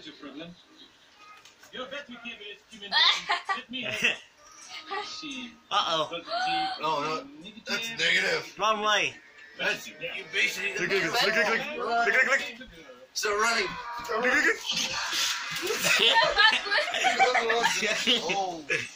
is your problem? Your bet with him is let me see. Uh-oh. No, that's negative. Wrong way. That's you basically. Click. Still running. That's not good. Oh.